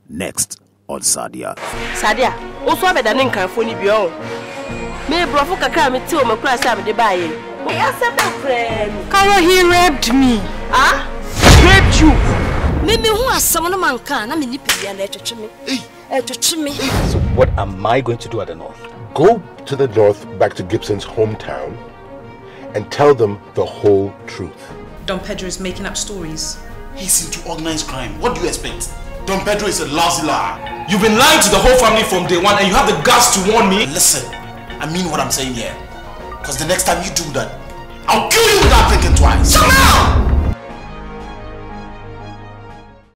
Next on Sadia. Sadia, also better than Carphony beyond. May Bravo Kaka me too, my class have the buy. We are separate friends. Carol, he raped me. Ah? Raped you? Maybe who has someone man can? I'm in the to me. So, what am I going to do at the north? Go to the north, back to Gibson's hometown, and tell them the whole truth. Don Pedro is making up stories. He's into organized crime. What do you expect? Don Pedro is a lousy liar. You've been lying to the whole family from day one and you have the guts to warn me? Listen, I mean what I'm saying here. Because the next time you do that, I'll kill you without thinking twice. Shut up!